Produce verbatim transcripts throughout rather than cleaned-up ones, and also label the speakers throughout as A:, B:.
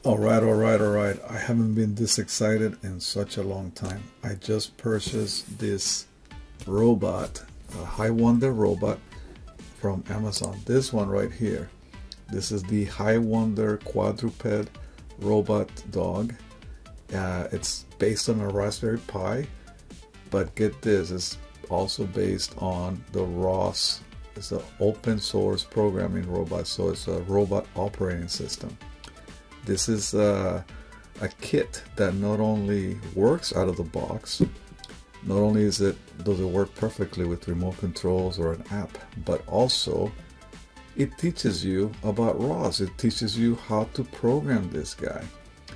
A: All right, all right, all right. I haven't been this excited in such a long time. I just purchased this robot, a HiWonder robot from Amazon. This one right here. This is the HiWonder Quadruped robot dog. Uh, it's based on a Raspberry Pi, but get this, it's also based on the R O S. It's an open source programming robot, so it's a robot operating system. This is uh, a kit that not only works out of the box, not only is it does it work perfectly with remote controls or an app, but also it teaches you about R O S. It teaches you how to program this guy.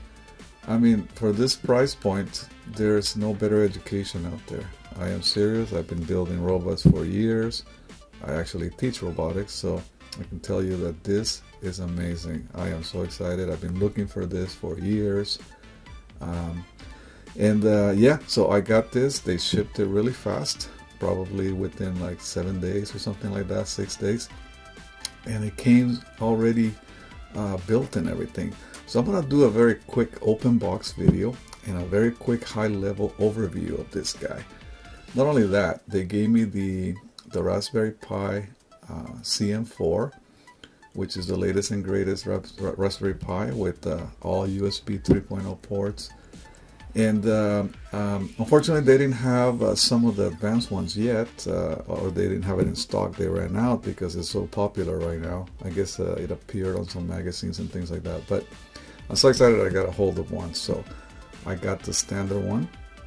A: I mean, for this price point, there's no better education out there. I am serious. I've been building robots for years. I actually teach robotics, so I can tell you that this is amazing. I am so excited. I've been looking for this for years. Um, and uh, yeah, so I got this. They shipped it really fast, probably within like seven days or something like that, six days. And it came already uh, built and everything. So I'm gonna do a very quick open box video and a very quick high level overview of this guy. Not only that, they gave me the, the Raspberry Pi uh, C M four, which is the latest and greatest Raspberry Pi with uh, all U S B three point oh ports. And uh, um, unfortunately, they didn't have uh, some of the advanced ones yet, uh, or they didn't have it in stock. They ran out because it's so popular right now. I guess uh, it appeared on some magazines and things like that. But I'm so excited I got a hold of one. So I got the standard one,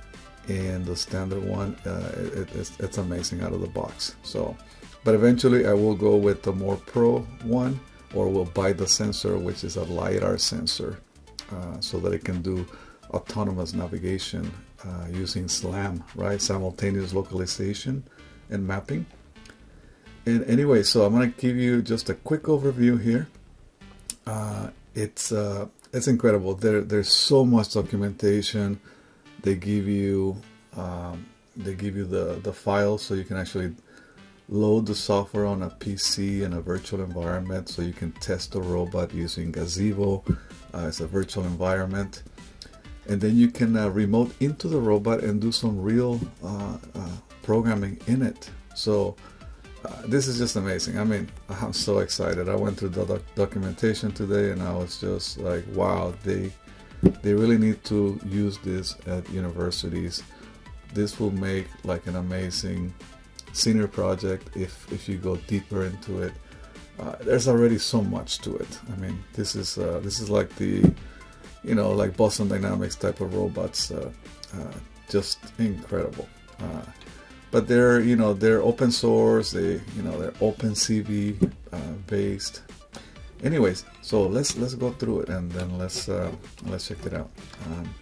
A: and the standard one, uh, it, it's, it's amazing out of the box. So. But eventually I will go with the more pro one, or we'll buy the sensor, which is a Lidar sensor, uh, so that it can do autonomous navigation uh, using SLAM, right? Simultaneous localization and mapping. And anyway, so I'm going to give you just a quick overview here. Uh, it's uh, it's incredible. There there's so much documentation. They give you um, they give you the the files so you can actually load the software on a P C in a virtual environment, so you can test the robot using Gazebo uh, as a virtual environment. And then you can uh, remote into the robot and do some real uh, uh, programming in it. So uh, this is just amazing. I mean, I'm so excited. I went through the doc documentation today and I was just like, wow, they, they really need to use this at universities. This will make like an amazing senior project if if you go deeper into it. Uh, there's already so much to it. I mean, this is uh, this is like the, you know, like Boston Dynamics type of robots. Uh, uh, just incredible. Uh, but they're, you know, they're open source. They, you know, they're OpenCV uh, based. Anyways, so let's let's go through it and then let's uh, let's check it out. Um,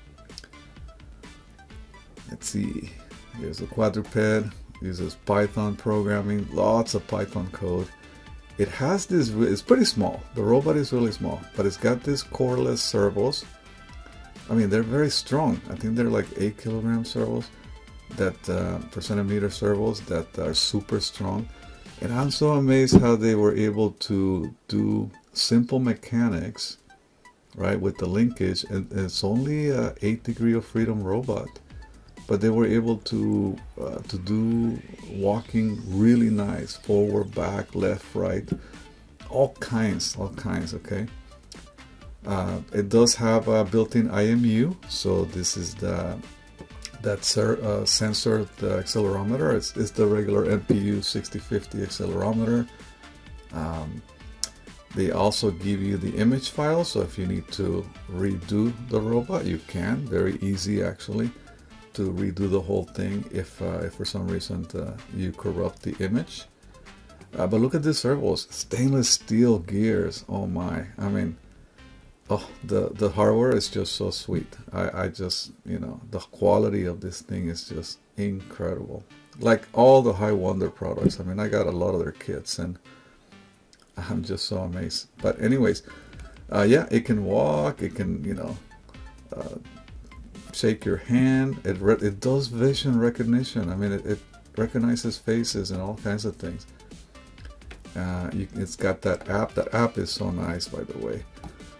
A: let's see. Here's the Quadruped. Uses Python programming, lots of Python code. It has this, it's pretty small. The robot is really small, but it's got these cordless servos. I mean, they're very strong. I think they're like eight kilogram servos, that uh, per centimeter servos that are super strong. And I'm so amazed how they were able to do simple mechanics, right, with the linkage. And it's only a eight degree of freedom robot. But they were able to uh, to do walking really nice, forward, back, left, right, all kinds, all kinds. Okay. Uh, it does have a built-in I M U, so this is the that ser uh, sensor, the accelerometer. It's, it's the regular N P U sixty fifty accelerometer. Um, they also give you the image file, so if you need to redo the robot, you can. Very easy, actually, to redo the whole thing if, uh, if for some reason uh, you corrupt the image. Uh, but look at these servos, stainless steel gears. Oh my! I mean, oh, the the hardware is just so sweet. I I just, you know, the quality of this thing is just incredible. Like all the HiWonder products. I mean, I got a lot of their kits and I'm just so amazed. But anyways, uh, yeah, it can walk. It can, you know. Uh, shake your hand. It re it does vision recognition. I mean, it, it recognizes faces and all kinds of things. Uh, you, it's got that app. That app is so nice, by the way.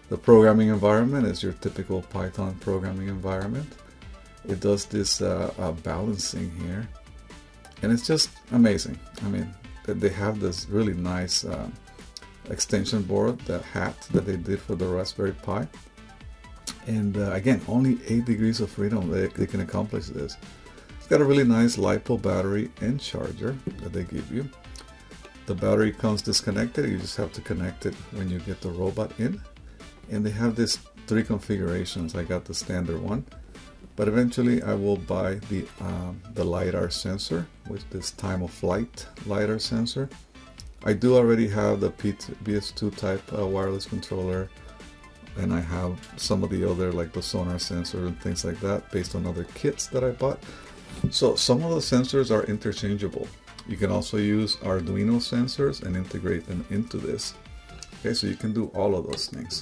A: The programming environment is your typical Python programming environment. It does this uh, uh, balancing here, and it's just amazing. I mean, they have this really nice uh, extension board, that hat that they did for the Raspberry Pi. And uh, again, only eight degrees of freedom they, they can accomplish this. It's got a really nice LiPo battery and charger that they give you. The battery comes disconnected. You just have to connect it when you get the robot in. And they have these three configurations. I got the standard one, but eventually I will buy the um, the Lidar sensor with this time of flight Lidar sensor. I do already have the P S two type uh, wireless controller, and I have some of the other, like the sonar sensor and things like that, based on other kits that I bought. So some of the sensors are interchangeable. You can also use Arduino sensors and integrate them into this. Okay, so you can do all of those things.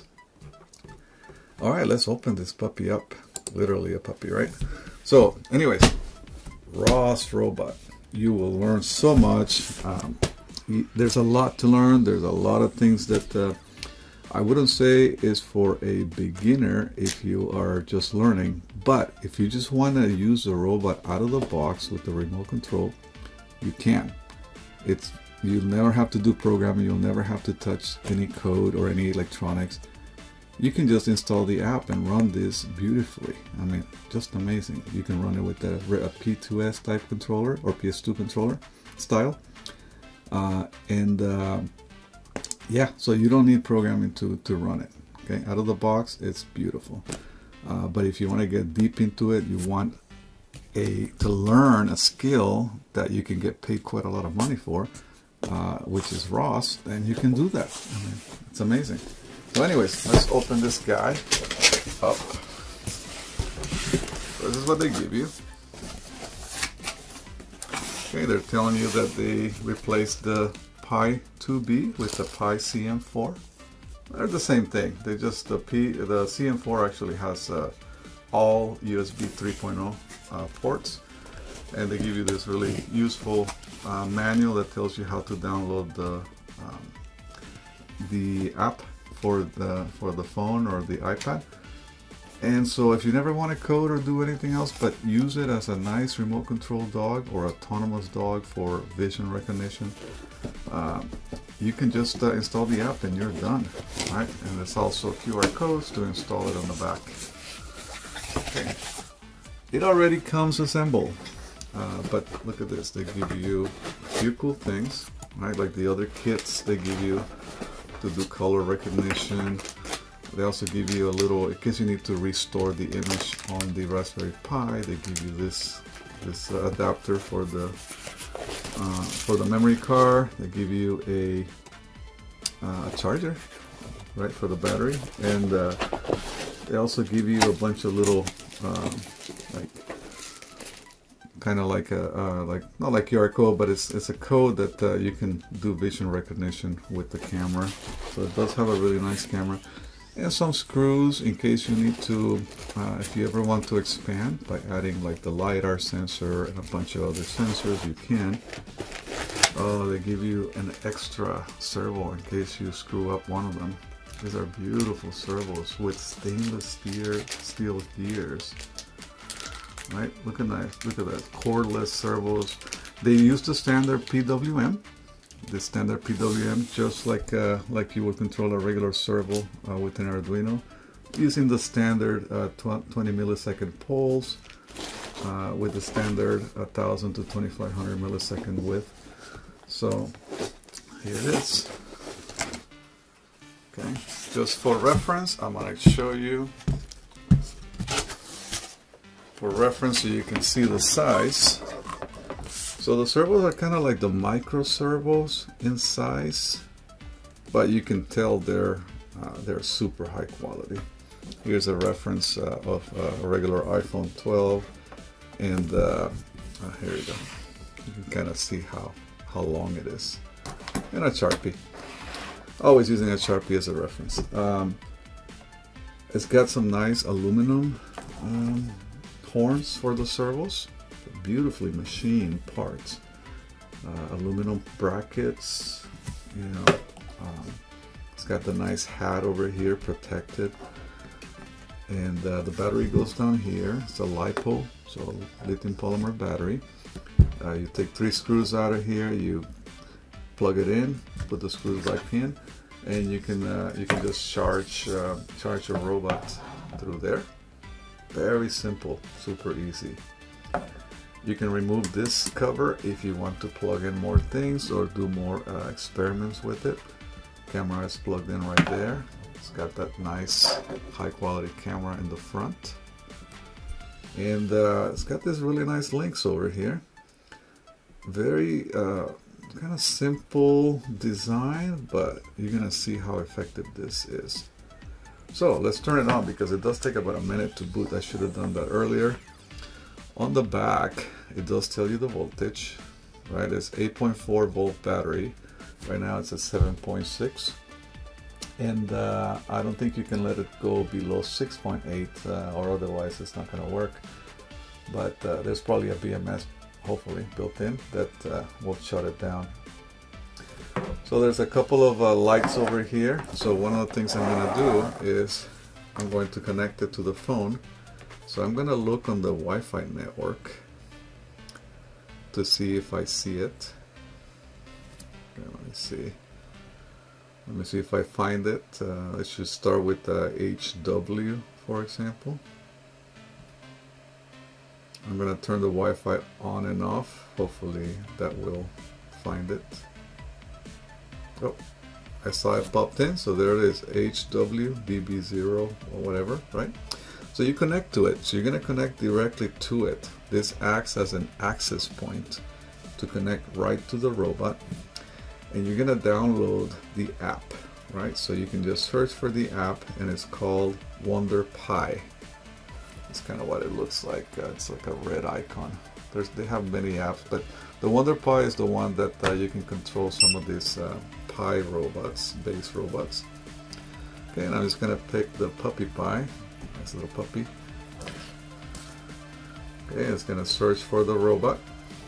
A: All right, let's open this puppy up. Literally a puppy, right? So anyways, R O S robot. You will learn so much. Um, there's a lot to learn. There's a lot of things that uh, I wouldn't say is for a beginner if you are just learning. But if you just want to use the robot out of the box with the remote control, you can. It's you'll never have to do programming. You'll never have to touch any code or any electronics. You can just install the app and run this beautifully. I mean, just amazing. You can run it with a, a P two S type controller or P S two controller style. Uh, and uh, yeah, so you don't need programming to, to run it. Okay, out of the box, it's beautiful. Uh, but if you want to get deep into it, you want a to learn a skill that you can get paid quite a lot of money for, uh, which is R O S, then you can do that. I mean, it's amazing. So anyways, let's open this guy up. So this is what they give you. Okay, they're telling you that they replaced the Pi two B with the Pi C M four. They're the same thing. They just the P the C M four actually has uh, all U S B three point oh uh, ports, and they give you this really useful uh, manual that tells you how to download the um, the app for the for the phone or the iPad. And so if you never want to code or do anything else but use it as a nice remote control dog or autonomous dog for vision recognition, uh, you can just uh, install the app and you're done, right? And there's also Q R codes to install it on the back. Okay. It already comes assembled, uh, but look at this. They give you a few cool things, right? Like the other kits they give you to do color recognition. They also give you a little, in case you need to restore the image on the Raspberry Pi, they give you this this uh, adapter for the uh, for the memory card. They give you a, uh, a charger, right, for the battery, and uh, they also give you a bunch of little um, like kind of like a uh, like not like Q R code, but it's it's a code that uh, you can do vision recognition with the camera. So it does have a really nice camera. And some screws in case you need to, uh, if you ever want to expand by adding like the Lidar sensor and a bunch of other sensors, you can. Oh, they give you an extra servo in case you screw up one of them. These are beautiful servos with stainless steel steel gears. Right? Look at that! Look at that! Cordless servos. They use the standard P W M. The standard P W M, just like uh, like you would control a regular servo uh, with an Arduino, using the standard uh, twenty millisecond poles uh, with the standard one thousand to twenty-five hundred millisecond width. So here it is. Okay, just for reference, I'm gonna show you. For reference, so you can see the size. So the servos are kind of like the micro servos in size, but you can tell they're uh, they're super high quality. Here's a reference uh, of uh, a regular iPhone twelve, and uh, uh, here you go. You can kind of see how how long it is, and a Sharpie. Always using a Sharpie as a reference. Um, it's got some nice aluminum um, horns for the servos. Beautifully machined parts, uh, aluminum brackets, you know, um, it's got the nice hat over here, protected. And uh, the battery goes down here. It's a LiPo, so lithium polymer battery. Uh, you take three screws out of here, you plug it in, put the screws back in, and you can uh, you can just charge uh, charge your robot through there. Very simple, super easy. You can remove this cover if you want to plug in more things or do more uh, experiments with it. Camera is plugged in right there. It's got that nice high quality camera in the front. And uh, it's got this really nice links over here. Very uh, kind of simple design, but you're gonna see how effective this is. So let's turn it on because it does take about a minute to boot. I should have done that earlier. On the back, it does tell you the voltage, right? It's eight point four volt battery. Right now it's at seven point six. And uh, I don't think you can let it go below six point eight uh, or otherwise it's not gonna work. But uh, there's probably a B M S, hopefully, built in that uh, will shut it down. So there's a couple of uh, lights over here. So one of the things I'm gonna do is I'm going to connect it to the phone. So I'm gonna look on the Wi-Fi network to see if I see it. Okay, let me see. Let me see if I find it. Uh, let's just start with uh, H W, for example. I'm gonna turn the Wi-Fi on and off. Hopefully that will find it. Oh, I saw it popped in, so there it is, H W B B zero or whatever, right? So you connect to it. So you're gonna connect directly to it. This acts as an access point to connect right to the robot. And you're gonna download the app, right? So you can just search for the app, and it's called HiWonder. It's kind of what it looks like. Uh, it's like a red icon. There's, they have many apps, but the HiWonder is the one that uh, you can control some of these uh, Pi robots, base robots. Okay, and I'm just gonna pick the PuppyPi. Nice little puppy. Okay, it's gonna search for the robot.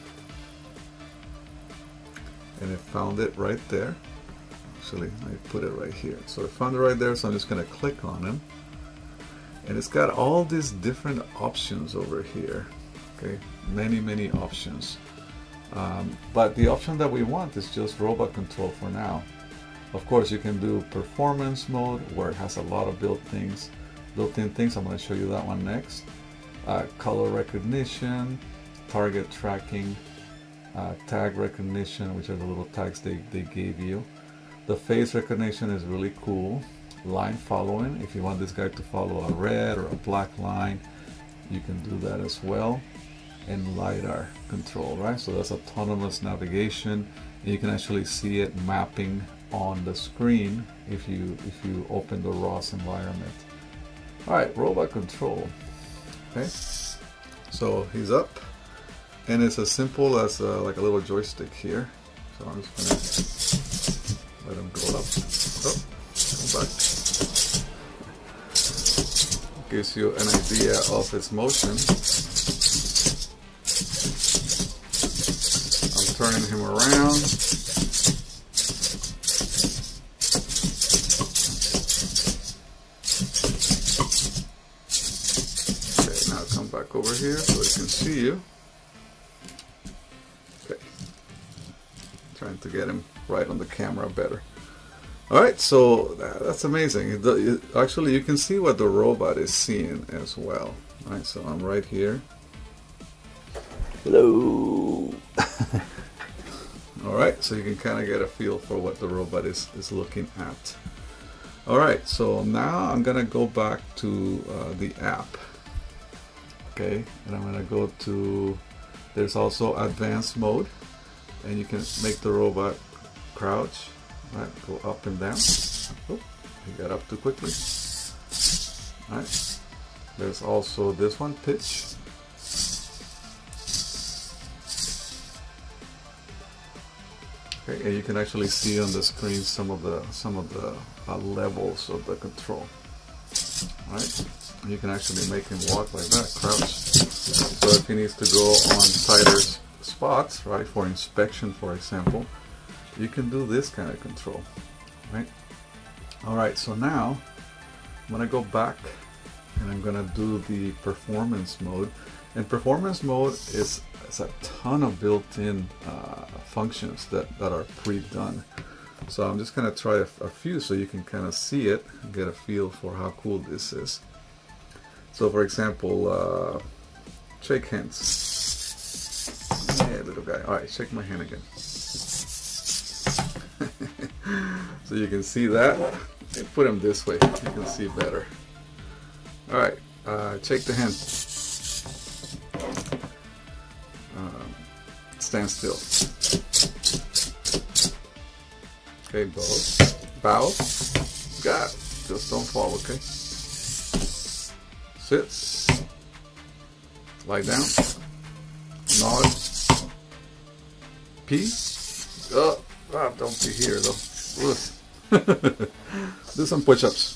A: And it found it right there. Actually, I put it right here. So it found it right there, so I'm just gonna click on it. And it's got all these different options over here. Okay, many, many options. Um, but the option that we want is just robot control for now. Of course, you can do performance mode where it has a lot of built things, built-in things. I'm going to show you that one next. Uh, color recognition, target tracking, uh, tag recognition, which are the little tags they, they gave you. The face recognition is really cool. Line following, if you want this guy to follow a red or a black line, you can do that as well. And Lidar control, right? So that's autonomous navigation. You can actually see it mapping on the screen if you if you open the R O S environment. All right, robot control. Okay, so he's up, and it's as simple as uh, like a little joystick here. So I'm just gonna let him go up. Oh, come back. Gives you an idea of its motion. Turning him around. Okay, now come back over here so he can see you. Okay, trying to get him right on the camera better. Alright, so that's amazing. Actually, you can see what the robot is seeing as well. Alright, so I'm right here. Hello. Alright, so you can kind of get a feel for what the robot is, is looking at. Alright, so now I'm going to go back to uh, the app. Okay, and I'm going to go to, there's also advanced mode, and you can make the robot crouch, right, go up and down. Oh, he got up too quickly. Alright, there's also this one, pitch. Okay, and you can actually see on the screen some of the some of the uh, levels of the control. All right, you can actually make him walk like that, crouch. So if he needs to go on tighter spots, right, for inspection, for example, you can do this kind of control, right? Alright, so now I'm gonna go back and I'm gonna do the performance mode. And performance mode is, is a ton of built-in uh, functions that, that are pre-done. So I'm just gonna try a, a few so you can kind of see it and get a feel for how cool this is. So for example, uh, shake hands. Yeah, little guy. Alright, shake my hand again. So you can see that. Put him this way, you can see better. Alright, uh, shake the hand. Um, stand still. Okay, bow. Bow. God, just don't fall, okay? Sit. Lie down. Nod. Pee. Oh, ah, don't be here though. Do some push-ups.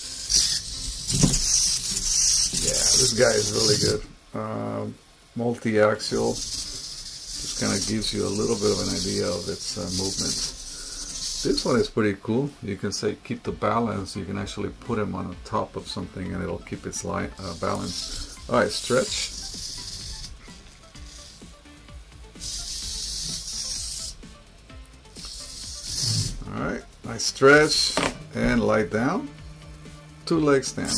A: Yeah, this guy is really good. Um, multi-axial. Just kind of gives you a little bit of an idea of its uh, movement. This one is pretty cool. You can say keep the balance. You can actually put him on the top of something and it'll keep its line uh, balance. Alright, stretch. Alright, I stretch and lie down. Two leg stand.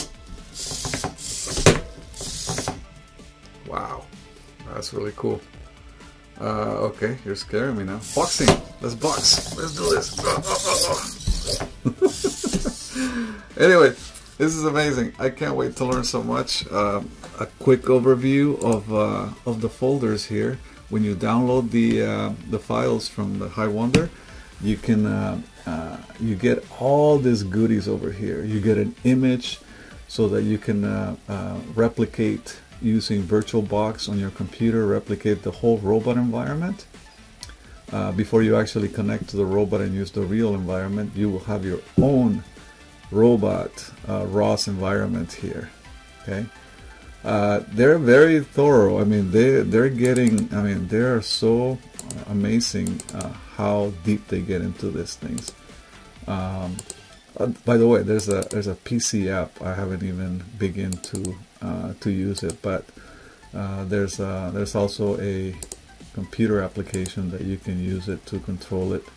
A: Wow, that's really cool. Uh, okay, you're scaring me now. Boxing. Let's box. Let's do this. Oh, oh, oh. Anyway, this is amazing. I can't wait to learn so much. Um, a quick overview of uh, of the folders here. When you download the uh, the files from the HiWonder, you can uh, uh, you get all these goodies over here. You get an image so that you can uh, uh, replicate using VirtualBox on your computer, replicate the whole robot environment. Uh, before you actually connect to the robot and use the real environment, you will have your own robot uh, R O S environment here. Okay, uh, they're very thorough. I mean, they they're getting. I mean, they are so amazing uh, how deep they get into these things. Um, uh, by the way, there's a there's a P C app. I haven't even begun to uh, to use it, but uh, there's uh, there's also a computer application that you can use it to control it.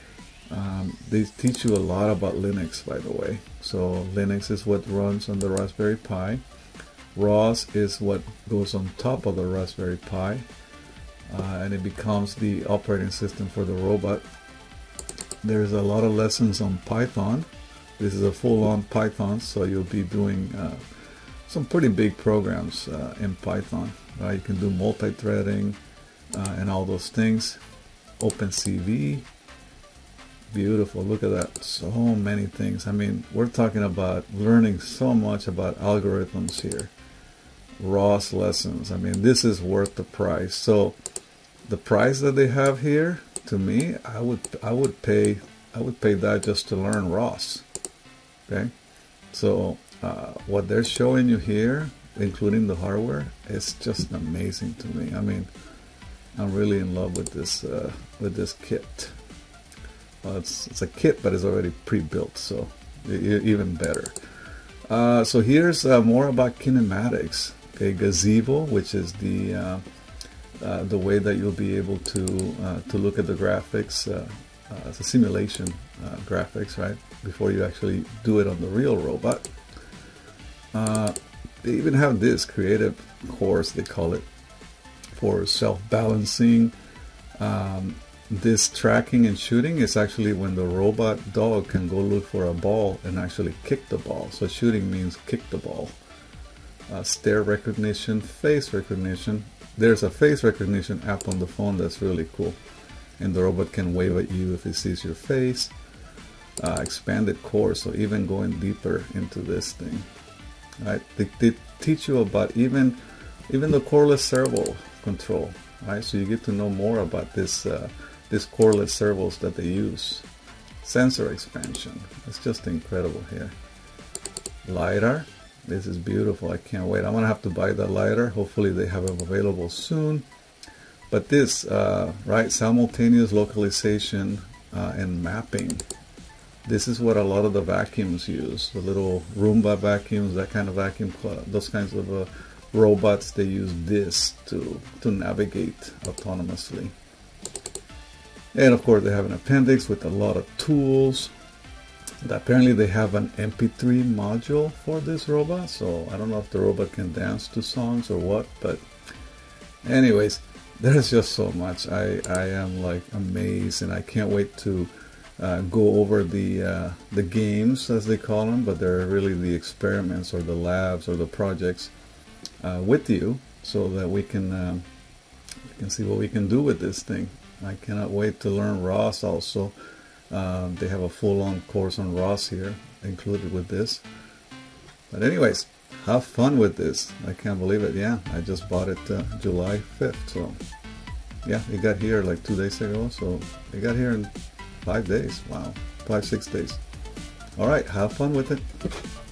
A: Um, they teach you a lot about Linux, by the way. So Linux is what runs on the Raspberry Pi. R O S is what goes on top of the Raspberry Pi, uh, and it becomes the operating system for the robot. There's a lot of lessons on Python. This is a full-on Python, so you'll be doing uh, some pretty big programs uh, in Python. Right? You can do multi-threading uh, and all those things. OpenCV. Beautiful, look at that, so many things. I mean, we're talking about learning so much about algorithms here. R O S lessons, I mean, this is worth the price. So the price that they have here, to me, I would I would pay I would pay that just to learn R O S. Okay, so uh, what they're showing you here, including the hardware, is just amazing to me. I mean, I'm really in love with this uh, with this kit. Well, it's, it's a kit, but it's already pre-built, so even better. Uh, so here's uh, more about kinematics. Okay, Gazebo, which is the uh, uh, the way that you'll be able to uh, to look at the graphics. Uh, uh, it's a simulation uh, graphics, right? Before you actually do it on the real robot. Uh, they even have this creative course, they call it, for self-balancing. Um, This tracking and shooting is actually when the robot dog can go look for a ball and actually kick the ball. So shooting means kick the ball. Uh, stare recognition, face recognition. There's a face recognition app on the phone that's really cool. And the robot can wave at you if it sees your face. Uh, expanded core, so even going deeper into this thing. Right? They, they teach you about even, even the coreless servo control. Right? So you get to know more about this uh, these coreless servos that they use. Sensor expansion, it's just incredible here. Lidar, this is beautiful, I can't wait. I'm gonna have to buy that Lidar, hopefully they have it available soon. But this, uh, right, simultaneous localization uh, and mapping. This is what a lot of the vacuums use, the little Roomba vacuums, that kind of vacuum, those kinds of uh, robots, they use this to, to navigate autonomously. And of course they have an appendix with a lot of tools. Apparently they have an M P three module for this robot, so I don't know if the robot can dance to songs or what, but anyways, there's just so much. I, I am like amazed, and I can't wait to uh, go over the uh, the games, as they call them, but they're really the experiments or the labs or the projects uh, with you, so that we can um, we can see what we can do with this thing. I cannot wait to learn R O S also. Um, they have a full-on course on R O S here included with this. But anyways, have fun with this. I can't believe it. Yeah, I just bought it uh, July fifth. So yeah, it got here like two days ago. So it got here in five days. Wow, five, six days. All right, have fun with it.